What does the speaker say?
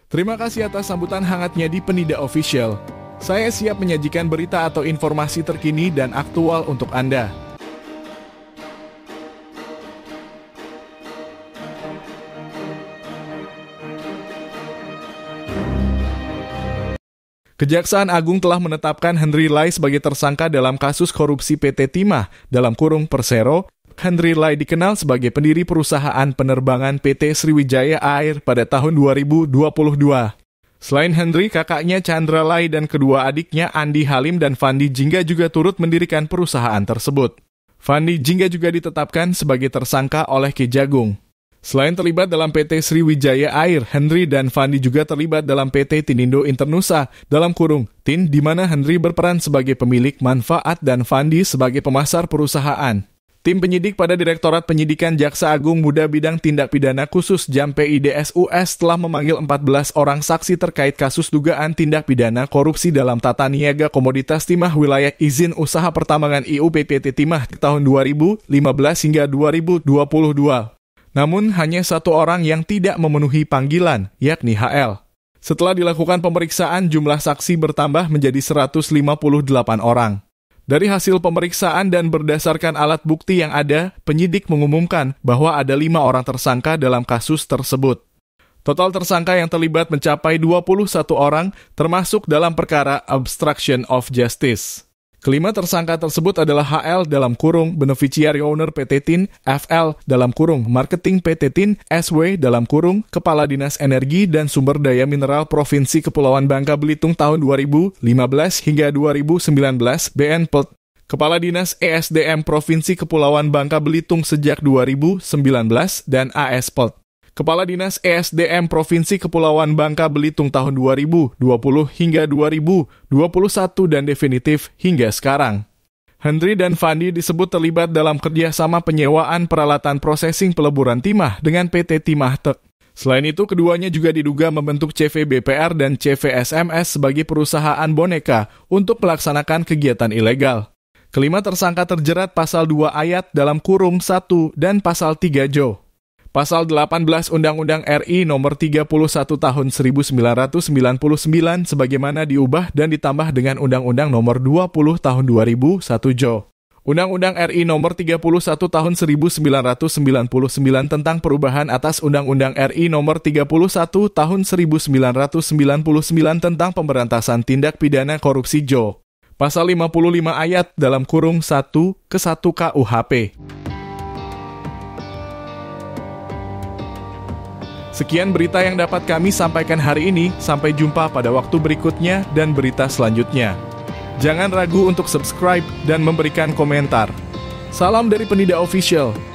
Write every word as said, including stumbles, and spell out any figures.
Terima kasih atas sambutan hangatnya di Penida Official. Saya siap menyajikan berita atau informasi terkini dan aktual untuk Anda. Kejaksaan Agung telah menetapkan Henry Lai sebagai tersangka dalam kasus korupsi P T Timah dalam kurung Persero. Henry Lai dikenal sebagai pendiri perusahaan penerbangan P T Sriwijaya Air pada tahun dua ribu dua puluh dua. Selain Henry, kakaknya Chandra Lai dan kedua adiknya Andi Halim dan Fandi Jingga juga turut mendirikan perusahaan tersebut. Fandi Jingga juga ditetapkan sebagai tersangka oleh Kejagung. Selain terlibat dalam P T Sriwijaya Air, Henry dan Fandi juga terlibat dalam P T Tinindo Internusa dalam kurung T I N, di mana Henry berperan sebagai pemilik manfaat dan Fandi sebagai pemasar perusahaan. Tim penyidik pada Direktorat Penyidikan Jaksa Agung Muda Bidang Tindak Pidana Khusus Jam P I D S U S telah memanggil empat belas orang saksi terkait kasus dugaan tindak pidana korupsi dalam tata niaga komoditas timah wilayah izin usaha pertambangan I U P P T Timah tahun dua ribu lima belas hingga dua ribu dua puluh dua. Namun, hanya satu orang yang tidak memenuhi panggilan, yakni H L. Setelah dilakukan pemeriksaan, jumlah saksi bertambah menjadi seratus lima puluh delapan orang. Dari hasil pemeriksaan dan berdasarkan alat bukti yang ada, penyidik mengumumkan bahwa ada lima orang tersangka dalam kasus tersebut. Total tersangka yang terlibat mencapai dua puluh satu orang, termasuk dalam perkara obstruction of justice. Kelima tersangka tersebut adalah H L dalam kurung Beneficiary Owner P T T I N, F L dalam kurung Marketing P T T I N, S W dalam kurung Kepala Dinas Energi dan Sumber Daya Mineral Provinsi Kepulauan Bangka Belitung tahun dua ribu lima belas hingga dua ribu sembilan belas, B N P L T, Kepala Dinas E S D M Provinsi Kepulauan Bangka Belitung sejak dua ribu sembilan belas, dan A S P L T, Kepala Dinas E S D M Provinsi Kepulauan Bangka Belitung tahun dua ribu dua puluh hingga dua ribu dua puluh satu dan definitif hingga sekarang. Henry dan Fandi disebut terlibat dalam kerjasama penyewaan peralatan prosesing peleburan timah dengan P T Timah Tek. Selain itu, keduanya juga diduga membentuk C V B P R dan C V S M S sebagai perusahaan boneka untuk melaksanakan kegiatan ilegal. Kelima tersangka terjerat pasal dua ayat dalam kurung satu dan pasal tiga Jo. Pasal delapan belas Undang-Undang R I nomor tiga puluh satu tahun seribu sembilan ratus sembilan puluh sembilan sebagaimana diubah dan ditambah dengan Undang-Undang nomor dua puluh tahun dua ribu satu Jo. Undang-Undang R I nomor tiga puluh satu tahun seribu sembilan ratus sembilan puluh sembilan tentang perubahan atas Undang-Undang R I nomor tiga puluh satu tahun seribu sembilan ratus sembilan puluh sembilan tentang pemberantasan tindak pidana korupsi Jo. Pasal lima puluh lima ayat dalam kurung satu ke satu K U H P. Sekian berita yang dapat kami sampaikan hari ini. Sampai jumpa pada waktu berikutnya dan berita selanjutnya. Jangan ragu untuk subscribe dan memberikan komentar. Salam dari Penida Official.